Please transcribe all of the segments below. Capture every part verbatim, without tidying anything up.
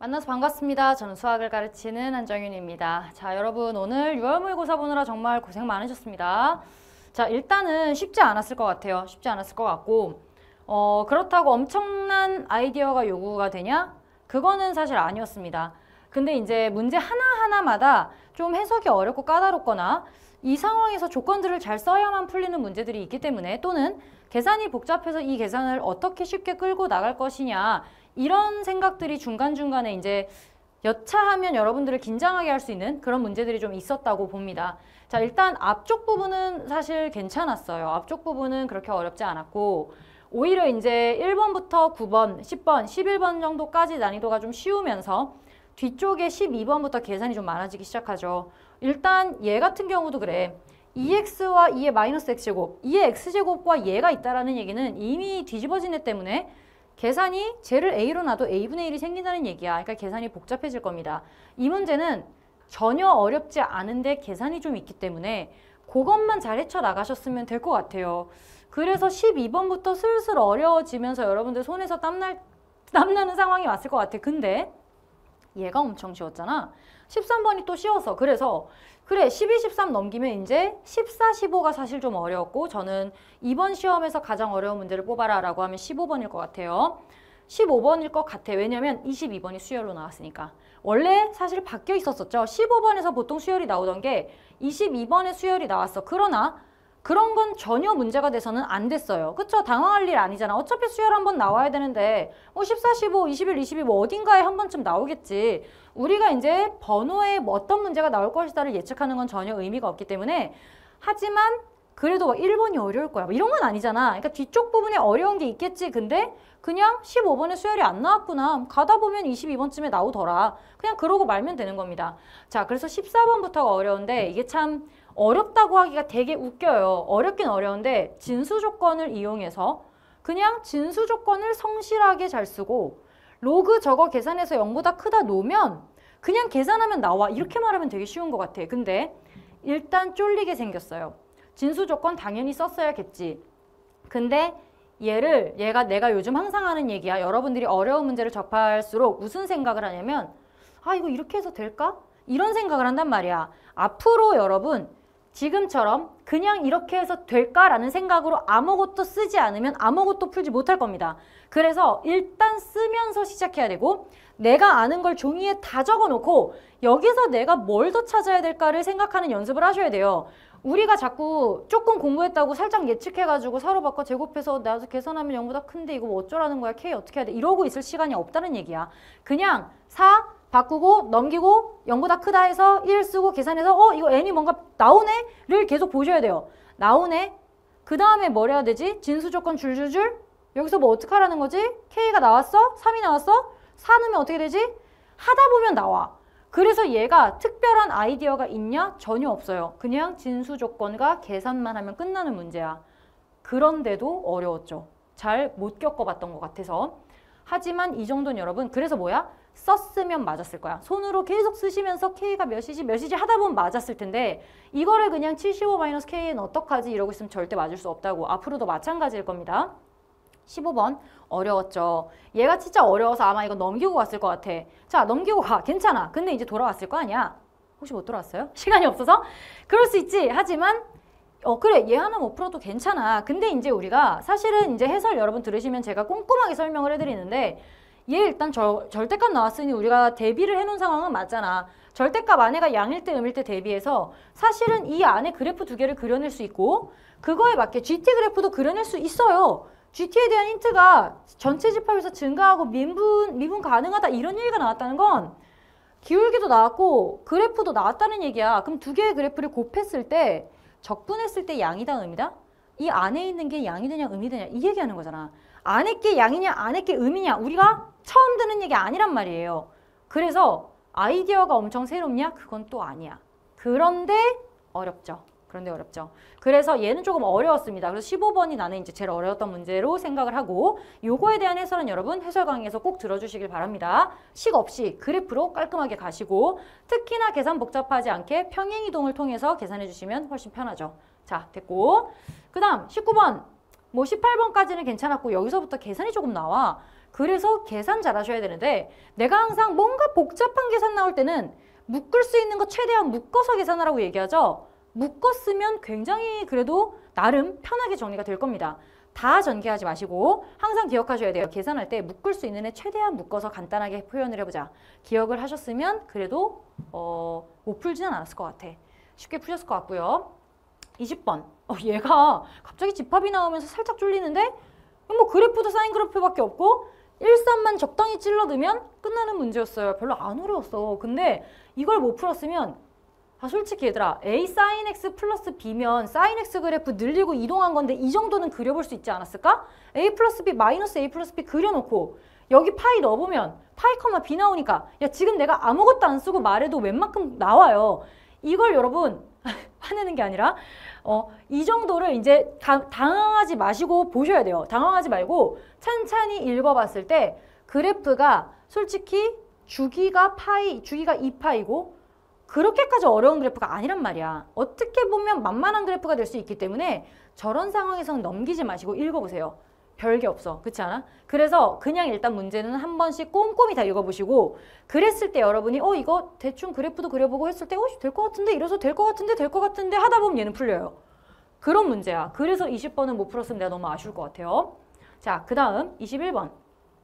만나서 반갑습니다. 저는 수학을 가르치는 한정윤입니다. 자, 여러분 오늘 유월 모의고사 보느라 정말 고생 많으셨습니다. 자, 일단은 쉽지 않았을 것 같아요. 쉽지 않았을 것 같고 어, 그렇다고 엄청난 아이디어가 요구가 되냐? 그거는 사실 아니었습니다. 근데 이제 문제 하나하나마다 좀 해석이 어렵고 까다롭거나 이 상황에서 조건들을 잘 써야만 풀리는 문제들이 있기 때문에 또는 계산이 복잡해서 이 계산을 어떻게 쉽게 끌고 나갈 것이냐 이런 생각들이 중간중간에 이제 여차하면 여러분들을 긴장하게 할 수 있는 그런 문제들이 좀 있었다고 봅니다. 자, 일단 앞쪽 부분은 사실 괜찮았어요. 앞쪽 부분은 그렇게 어렵지 않았고 오히려 이제 일 번부터 구 번, 십 번, 십일 번 정도까지 난이도가 좀 쉬우면서 뒤쪽에 십이 번부터 계산이 좀 많아지기 시작하죠. 일단 얘 같은 경우도 그래. 이 엑스와 이의 마이너스 x제곱, 이의 x제곱과 얘가 있다라는 얘기는 이미 뒤집어진 애 때문에 계산이 쟤를 a로 놔도 a분의 일이 생긴다는 얘기야. 그러니까 계산이 복잡해질 겁니다. 이 문제는 전혀 어렵지 않은데 계산이 좀 있기 때문에 그것만 잘 헤쳐나가셨으면 될 것 같아요. 그래서 십이 번부터 슬슬 어려워지면서 여러분들 손에서 땀날, 땀나는 상황이 왔을 것 같아. 근데 얘가 엄청 쉬웠잖아. 십삼 번이 또 쉬워서. 그래서 그래 십이, 십삼 넘기면 이제 십사, 십오가 사실 좀 어려웠고 저는 이번 시험에서 가장 어려운 문제를 뽑아라 라고 하면 십오 번일 것 같아요. 십오 번일 것 같아. 왜냐면 이십이 번이 수열로 나왔으니까. 원래 사실 바뀌어 있었었죠. 십오 번에서 보통 수열이 나오던 게 이십이 번에 수열이 나왔어. 그러나 그런 건 전혀 문제가 돼서는 안 됐어요. 그쵸? 당황할 일 아니잖아. 어차피 수열 한번 나와야 되는데 뭐 십사, 십오, 이십일, 이십이 뭐 어딘가에 한 번쯤 나오겠지. 우리가 이제 번호에 뭐 어떤 문제가 나올 것이다를 예측하는 건 전혀 의미가 없기 때문에 하지만 그래도 막 일 번이 어려울 거야. 뭐 이런 건 아니잖아. 그러니까 뒤쪽 부분에 어려운 게 있겠지. 근데 그냥 십오 번에 수열이 안 나왔구나. 가다 보면 이십이 번쯤에 나오더라. 그냥 그러고 말면 되는 겁니다. 자, 그래서 십사 번부터가 어려운데 이게 참 어렵다고 하기가 되게 웃겨요. 어렵긴 어려운데 진수 조건을 이용해서 그냥 진수 조건을 성실하게 잘 쓰고 로그 저거 계산해서 영보다 크다 놓으면 그냥 계산하면 나와. 이렇게 말하면 되게 쉬운 것 같아. 근데 일단 쫄리게 생겼어요. 진수 조건 당연히 썼어야겠지. 근데 얘를 얘가 내가 요즘 항상 하는 얘기야. 여러분들이 어려운 문제를 접할수록 무슨 생각을 하냐면 아 이거 이렇게 해서 될까? 이런 생각을 한단 말이야. 앞으로 여러분 지금처럼 그냥 이렇게 해서 될까라는 생각으로 아무것도 쓰지 않으면 아무것도 풀지 못할 겁니다. 그래서 일단 쓰면서 시작해야 되고 내가 아는 걸 종이에 다 적어놓고 여기서 내가 뭘 더 찾아야 될까를 생각하는 연습을 하셔야 돼요. 우리가 자꾸 조금 공부했다고 살짝 예측해가지고 서로 바꿔 제곱해서 나도 계산하면 영보다 큰데 이거 뭐 어쩌라는 거야? K 어떻게 해야 돼? 이러고 있을 시간이 없다는 얘기야. 그냥 사 바꾸고 넘기고 영보다 크다 해서 일 쓰고 계산해서 어 이거 n이 뭔가 나오네? 를 계속 보셔야 돼요. 나오네? 그 다음에 뭘 해야 되지? 진수 조건 줄줄줄? 여기서 뭐 어떡하라는 거지? K가 나왔어? 삼이 나왔어? 사 넣으면 어떻게 되지? 하다 보면 나와. 그래서 얘가 특별한 아이디어가 있냐? 전혀 없어요. 그냥 진수 조건과 계산만 하면 끝나는 문제야. 그런데도 어려웠죠. 잘 못 겪어봤던 것 같아서. 하지만 이 정도는 여러분 그래서 뭐야? 썼으면 맞았을 거야. 손으로 계속 쓰시면서 K가 몇이지 몇이지 하다 보면 맞았을 텐데 이거를 그냥 칠십오 마이너스 K는 어떡하지 이러고 있으면 절대 맞을 수 없다고. 앞으로도 마찬가지일 겁니다. 십오 번 어려웠죠. 얘가 진짜 어려워서 아마 이거 넘기고 갔을 것 같아. 자 넘기고 가. 괜찮아. 근데 이제 돌아왔을 거 아니야. 혹시 못 돌아왔어요? 시간이 없어서? 그럴 수 있지. 하지만 어 그래 얘 하나 못 풀어도 괜찮아. 근데 이제 우리가 사실은 이제 해설 여러분 들으시면 제가 꼼꼼하게 설명을 해드리는데 얘 일단 저, 절대값 나왔으니 우리가 대비를 해놓은 상황은 맞잖아. 절대값 안에가 양일 때 음일 때 대비해서 사실은 이 안에 그래프 두 개를 그려낼 수 있고 그거에 맞게 지티 그래프도 그려낼 수 있어요. 지티에 대한 힌트가 전체 집합에서 증가하고 미분, 미분 가능하다 이런 얘기가 나왔다는 건 기울기도 나왔고 그래프도 나왔다는 얘기야. 그럼 두 개의 그래프를 곱했을 때 적분했을 때 양이다 음이다? 이 안에 있는 게 양이 되냐 음이 되냐 이 얘기하는 거잖아. 안에 게 양이냐 안에 게 음이냐 우리가 처음 듣는 얘기 아니란 말이에요. 그래서 아이디어가 엄청 새롭냐? 그건 또 아니야. 그런데 어렵죠. 그런데 어렵죠. 그래서 얘는 조금 어려웠습니다. 그래서 십오 번이 나는 이제 제일 어려웠던 문제로 생각을 하고 요거에 대한 해설은 여러분 해설 강의에서 꼭 들어주시길 바랍니다. 식 없이 그래프로 깔끔하게 가시고 특히나 계산 복잡하지 않게 평행이동을 통해서 계산해 주시면 훨씬 편하죠. 자 됐고 그 다음 십구 번 뭐 십팔 번까지는 괜찮았고 여기서부터 계산이 조금 나와. 그래서 계산 잘 하셔야 되는데 내가 항상 뭔가 복잡한 계산 나올 때는 묶을 수 있는 거 최대한 묶어서 계산하라고 얘기하죠. 묶었으면 굉장히 그래도 나름 편하게 정리가 될 겁니다. 다 전개하지 마시고 항상 기억하셔야 돼요. 계산할 때 묶을 수 있는 애 최대한 묶어서 간단하게 표현을 해보자. 기억을 하셨으면 그래도 어, 못 풀지는 않았을 것 같아. 쉽게 푸셨을 것 같고요. 이십 번. 어, 얘가 갑자기 집합이 나오면서 살짝 쫄리는데 뭐 그래프도 사인 그래프밖에 없고 일삼만 적당히 찔러 넣으면 끝나는 문제였어요. 별로 안 어려웠어. 근데 이걸 못 풀었으면 아, 솔직히 얘들아 A sin x 플러스 B면 sin x 그래프 늘리고 이동한 건데 이 정도는 그려볼 수 있지 않았을까? A 플러스 B 마이너스 A 플러스 B 그려놓고 여기 파이 넣어보면 파이 컴마 B 나오니까 야 지금 내가 아무것도 안 쓰고 말해도 웬만큼 나와요. 이걸 여러분 화내는 게 아니라 어, 이 정도를 이제 다, 당황하지 마시고 보셔야 돼요. 당황하지 말고 찬찬히 읽어봤을 때 그래프가 솔직히 주기가 파이, 주기가 이 파이고 그렇게까지 어려운 그래프가 아니란 말이야. 어떻게 보면 만만한 그래프가 될 수 있기 때문에 저런 상황에서는 넘기지 마시고 읽어보세요. 별게 없어. 그렇지 않아? 그래서 그냥 일단 문제는 한 번씩 꼼꼼히 다 읽어보시고 그랬을 때 여러분이 어 이거 대충 그래프도 그려보고 했을 때 어 될 것 같은데 이래서 될 것 같은데 될 것 같은데 하다 보면 얘는 풀려요. 그런 문제야. 그래서 이십 번은 못 풀었으면 내가 너무 아쉬울 것 같아요. 자, 그 다음 이십일 번.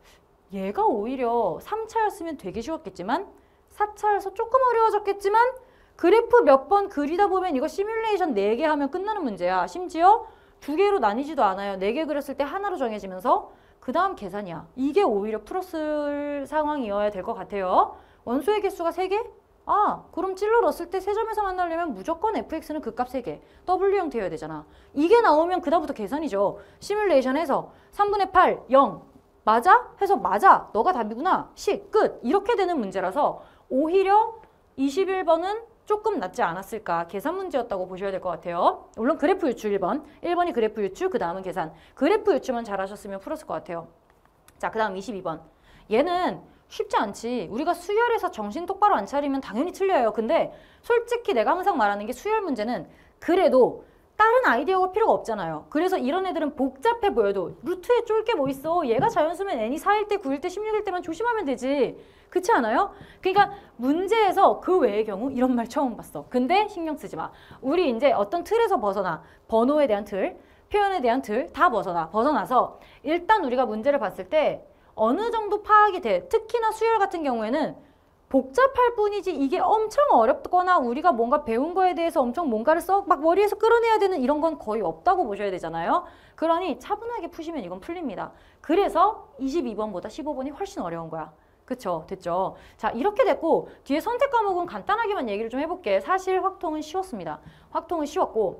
얘가 오히려 삼 차였으면 되게 쉬웠겠지만 사 차여서 조금 어려워졌겠지만 그래프 몇 번 그리다 보면 이거 시뮬레이션 네 개 하면 끝나는 문제야. 심지어 두 개로 나뉘지도 않아요. 네 개 그렸을 때 하나로 정해지면서 그 다음 계산이야. 이게 오히려 풀었을 상황이어야 될 것 같아요. 원소의 개수가 세 개? 아, 그럼 찔러 넣었을 때 세 점에서 만나려면 무조건 에프엑스는 극값 세 개. 더블유 형태여야 되잖아. 이게 나오면 그 다음부터 계산이죠. 시뮬레이션 해서 삼분의 팔, 영. 맞아? 해서 맞아. 너가 답이구나. 십, 끝. 이렇게 되는 문제라서 오히려 이십일 번은 조금 낫지 않았을까. 계산 문제였다고 보셔야 될 것 같아요. 물론 그래프 유추 일 번. 일 번이 그래프 유추, 그 다음은 계산. 그래프 유추만 잘하셨으면 풀었을 것 같아요. 자, 그 다음 이십이 번. 얘는 쉽지 않지. 우리가 수열에서 정신 똑바로 안 차리면 당연히 틀려요. 근데 솔직히 내가 항상 말하는 게 수열 문제는 그래도 다른 아이디어가 필요가 없잖아요. 그래서 이런 애들은 복잡해 보여도 루트에 쫄 게 뭐 있어. 얘가 자연수면 n이 사일 때, 구일 때, 십육일 때만 조심하면 되지. 그렇지 않아요? 그러니까 문제에서 그 외의 경우 이런 말 처음 봤어. 근데 신경 쓰지 마. 우리 이제 어떤 틀에서 벗어나. 번호에 대한 틀, 표현에 대한 틀 다 벗어나. 벗어나서 일단 우리가 문제를 봤을 때 어느 정도 파악이 돼. 특히나 수열 같은 경우에는 복잡할 뿐이지 이게 엄청 어렵거나 우리가 뭔가 배운 거에 대해서 엄청 뭔가를 썩 막 머리에서 끌어내야 되는 이런 건 거의 없다고 보셔야 되잖아요. 그러니 차분하게 푸시면 이건 풀립니다. 그래서 이십이 번보다 십오 번이 훨씬 어려운 거야. 그쵸? 됐죠? 자, 이렇게 됐고 뒤에 선택 과목은 간단하게만 얘기를 좀 해볼게. 사실 확통은 쉬웠습니다. 확통은 쉬웠고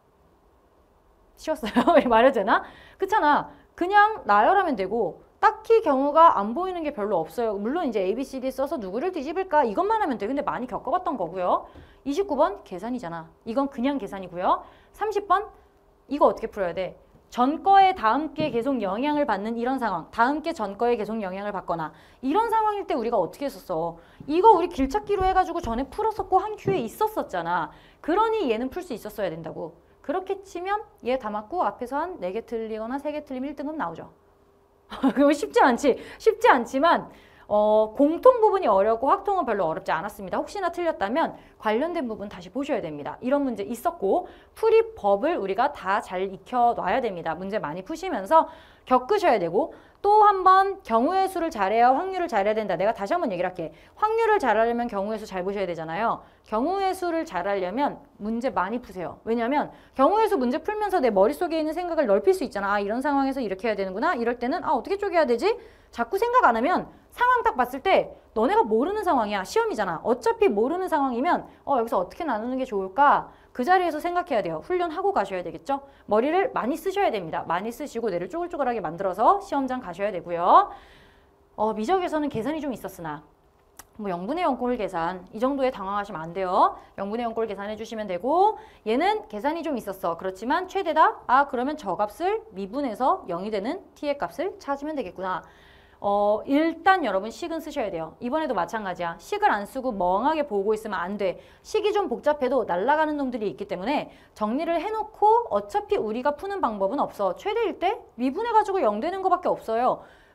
쉬웠어요? 말해도 되나? 그렇잖아. 그냥 나열하면 되고 딱히 경우가 안 보이는 게 별로 없어요. 물론 이제 에이 비 씨 디 써서 누구를 뒤집을까 이것만 하면 돼. 근데 많이 겪어봤던 거고요. 이십구 번 계산이잖아. 이건 그냥 계산이고요. 삼십 번 이거 어떻게 풀어야 돼? 전 거에 다음 게 계속 영향을 받는 이런 상황. 다음 게 전 거에 계속 영향을 받거나 이런 상황일 때 우리가 어떻게 했었어? 이거 우리 길찾기로 해가지고 전에 풀었었고 한 큐에 있었었잖아. 그러니 얘는 풀 수 있었어야 된다고. 그렇게 치면 얘 다 맞고 앞에서 한 네 개 틀리거나 세 개 틀리면 일 등급 나오죠. 그거 쉽지 않지. 쉽지 않지만 어, 공통 부분이 어렵고 확통은 별로 어렵지 않았습니다. 혹시나 틀렸다면 관련된 부분 다시 보셔야 됩니다. 이런 문제 있었고 풀이법을 우리가 다 잘 익혀놔야 됩니다. 문제 많이 푸시면서 겪으셔야 되고 또 한 번 경우의 수를 잘해야 확률을 잘해야 된다. 내가 다시 한번 얘기를 할게. 확률을 잘하려면 경우의 수 잘 보셔야 되잖아요. 경우의 수를 잘하려면 문제 많이 푸세요. 왜냐하면 경우의 수 문제 풀면서 내 머릿속에 있는 생각을 넓힐 수 있잖아. 아, 이런 상황에서 이렇게 해야 되는구나. 이럴 때는 아 어떻게 쪼개야 되지? 자꾸 생각 안 하면 상황 딱 봤을 때 너네가 모르는 상황이야. 시험이잖아. 어차피 모르는 상황이면 어 여기서 어떻게 나누는 게 좋을까? 그 자리에서 생각해야 돼요. 훈련하고 가셔야 되겠죠? 머리를 많이 쓰셔야 됩니다. 많이 쓰시고 뇌를 쪼글쪼글하게 만들어서 시험장 가셔야 되고요. 어, 미적에서는 계산이 좀 있었으나 뭐 영분의 영꼴 계산 이 정도에 당황하시면 안 돼요. 영분의 영꼴 계산해 주시면 되고 얘는 계산이 좀 있었어. 그렇지만 최대다. 아 그러면 저 값을 미분해서 영이 되는 t의 값을 찾으면 되겠구나. 어, 일단 여러분 식은 쓰셔야 돼요. 이번에도 마찬가지야. 식을 안 쓰고 멍하게 보고 있으면 안 돼. 식이 좀 복잡해도 날아가는 놈들이 있기 때문에 정리를 해놓고 어차피 우리가 푸는 방법은 없어. 최대일 때 미분해가지고 영 되는 거밖에 없어요.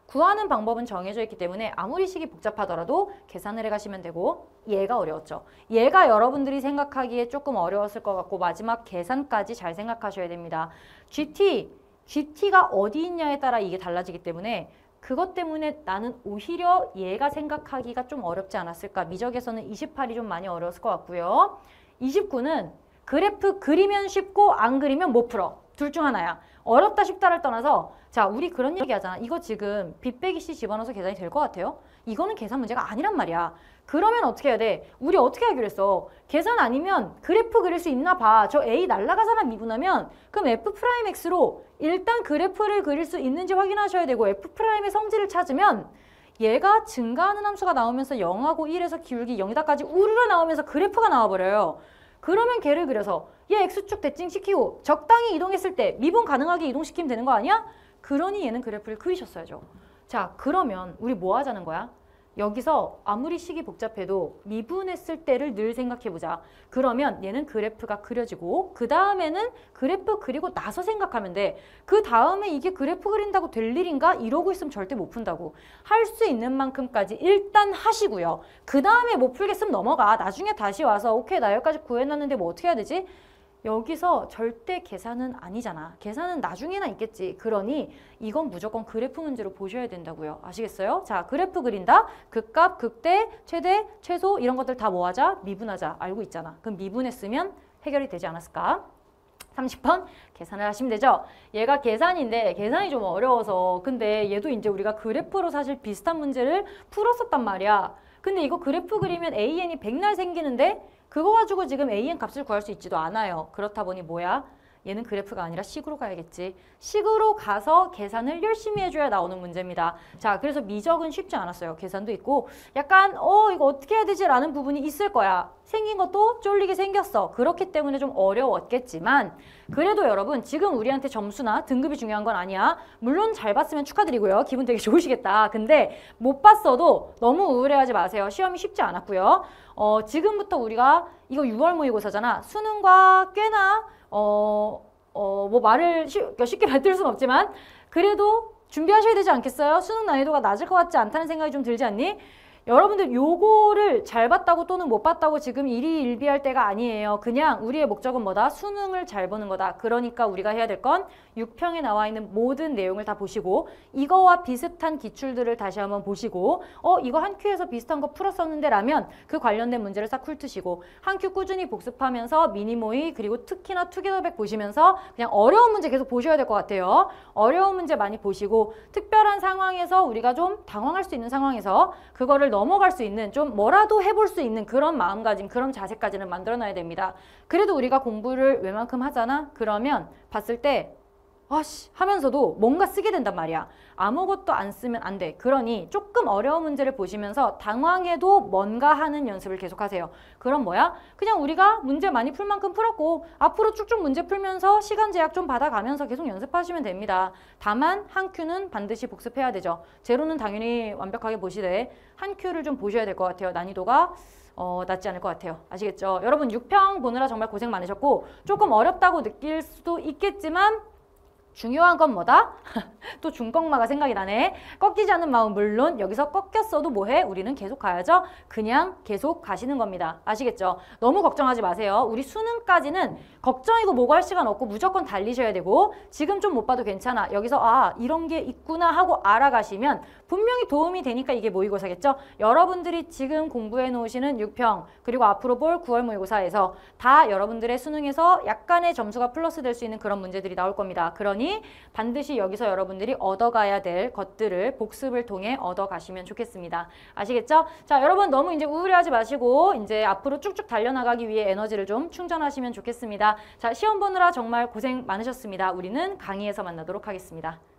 구하는 방법은 정해져 있기 때문에 아무리 식이 복잡하더라도 계산을 해가시면 되고 얘가 어려웠죠. 얘가 여러분들이 생각하기에 조금 어려웠을 것 같고 마지막 계산까지 잘 생각하셔야 됩니다. 지티, 지티가 어디 있냐에 따라 이게 달라지기 때문에 그것 때문에 나는 오히려 얘가 생각하기가 좀 어렵지 않았을까. 미적에서는 이십팔이 좀 많이 어려웠을 것 같고요. 이십구는 그래프 그리면 쉽고 안 그리면 못 풀어. 둘 중 하나야. 어렵다 쉽다를 떠나서 자 우리 그런 얘기 하잖아. 이거 지금 비 빼기 씨 집어넣어서 계산이 될 것 같아요? 이거는 계산 문제가 아니란 말이야. 그러면 어떻게 해야 돼? 우리 어떻게 하기로 했어? 계산 아니면 그래프 그릴 수 있나 봐. 저 A 날라가잖아 미분하면. 그럼 F'X로 일단 그래프를 그릴 수 있는지 확인하셔야 되고 F'의 성질을 찾으면 얘가 증가하는 함수가 나오면서 영하고 일에서 기울기 영이다까지 우르르 나오면서 그래프가 나와버려요. 그러면 걔를 그려서 얘 X축 대칭시키고 적당히 이동했을 때 미분 가능하게 이동시키면 되는 거 아니야? 그러니 얘는 그래프를 그리셨어야죠. 자 그러면 우리 뭐 하자는 거야? 여기서 아무리 식이 복잡해도 미분했을 때를 늘 생각해보자. 그러면 얘는 그래프가 그려지고 그 다음에는 그래프 그리고 나서 생각하면 돼. 그 다음에 이게 그래프 그린다고 될 일인가? 이러고 있으면 절대 못 푼다고. 할 수 있는 만큼까지 일단 하시고요. 그 다음에 못 풀겠으면 넘어가. 나중에 다시 와서 오케이 나 여기까지 구해놨는데 뭐 어떻게 해야 되지? 여기서 절대 계산은 아니잖아. 계산은 나중에나 있겠지. 그러니 이건 무조건 그래프 문제로 보셔야 된다고요. 아시겠어요? 자, 그래프 그린다. 극값, 극대, 최대, 최소 이런 것들 다 뭐하자? 미분하자. 알고 있잖아. 그럼 미분했으면 해결이 되지 않았을까? 삼십 번 계산을 하시면 되죠. 얘가 계산인데 계산이 좀 어려워서 근데 얘도 이제 우리가 그래프로 사실 비슷한 문제를 풀었었단 말이야. 근데 이거 그래프 그리면 에이엔이 백날 생기는데 그거 가지고 지금 에이엔 값을 구할 수 있지도 않아요. 그렇다 보니 뭐야? 얘는 그래프가 아니라 식으로 가야겠지. 식으로 가서 계산을 열심히 해줘야 나오는 문제입니다. 자, 그래서 미적은 쉽지 않았어요. 계산도 있고 약간 어 이거 어떻게 해야 되지? 라는 부분이 있을 거야. 생긴 것도 쫄리게 생겼어. 그렇기 때문에 좀 어려웠겠지만 그래도 여러분 지금 우리한테 점수나 등급이 중요한 건 아니야. 물론 잘 봤으면 축하드리고요. 기분 되게 좋으시겠다. 근데 못 봤어도 너무 우울해하지 마세요. 시험이 쉽지 않았고요. 어, 지금부터 우리가 이거 유월 모의고사잖아. 수능과 꽤나 어, 어, 뭐 말을 쉬, 쉽게 받들 수는 없지만 그래도 준비하셔야 되지 않겠어요? 수능 난이도가 낮을 것 같지 않다는 생각이 좀 들지 않니? 여러분들 요거를 잘 봤다고 또는 못 봤다고 지금 일희일비할 때가 아니에요. 그냥 우리의 목적은 뭐다? 수능을 잘 보는 거다. 그러니까 우리가 해야 될 건 육 평에 나와 있는 모든 내용을 다 보시고 이거와 비슷한 기출들을 다시 한번 보시고 어 이거 한 큐에서 비슷한 거 풀었었는데 라면 그 관련된 문제를 싹 훑으시고 한 큐 꾸준히 복습하면서 미니모의 그리고 특히나 투게더백 보시면서 그냥 어려운 문제 계속 보셔야 될 것 같아요. 어려운 문제 많이 보시고 특별한 상황에서 우리가 좀 당황할 수 있는 상황에서 그거를 넘어갈 수 있는 좀 뭐라도 해볼 수 있는 그런 마음가짐, 그런 자세까지는 만들어놔야 됩니다. 그래도 우리가 공부를 웬만큼 하잖아? 그러면 봤을 때 아씨 하면서도 뭔가 쓰게 된단 말이야. 아무것도 안 쓰면 안 돼. 그러니 조금 어려운 문제를 보시면서 당황해도 뭔가 하는 연습을 계속하세요. 그럼 뭐야? 그냥 우리가 문제 많이 풀 만큼 풀었고 앞으로 쭉쭉 문제 풀면서 시간 제약 좀 받아가면서 계속 연습하시면 됩니다. 다만 한 큐는 반드시 복습해야 되죠. 제로는 당연히 완벽하게 보시되 한 큐를 좀 보셔야 될 것 같아요. 난이도가 어, 낮지 않을 것 같아요. 아시겠죠? 여러분 육 평 보느라 정말 고생 많으셨고 조금 어렵다고 느낄 수도 있겠지만 중요한 건 뭐다? 또 중꺾마가 생각이 나네. 꺾이지 않는 마음 물론 여기서 꺾였어도 뭐해? 우리는 계속 가야죠. 그냥 계속 가시는 겁니다. 아시겠죠? 너무 걱정하지 마세요. 우리 수능까지는 걱정이고 뭐고 할 시간 없고 무조건 달리셔야 되고 지금 좀 못 봐도 괜찮아. 여기서 아 이런 게 있구나 하고 알아가시면 분명히 도움이 되니까 이게 모의고사겠죠? 여러분들이 지금 공부해 놓으시는 육 평 그리고 앞으로 볼 구월 모의고사에서 다 여러분들의 수능에서 약간의 점수가 플러스 될 수 있는 그런 문제들이 나올 겁니다. 그러니 반드시 여기서 여러분들이 얻어가야 될 것들을 복습을 통해 얻어가시면 좋겠습니다. 아시겠죠? 자, 여러분 너무 이제 우울해하지 마시고 이제 앞으로 쭉쭉 달려나가기 위해 에너지를 좀 충전하시면 좋겠습니다. 자, 시험 보느라 정말 고생 많으셨습니다. 우리는 강의에서 만나도록 하겠습니다.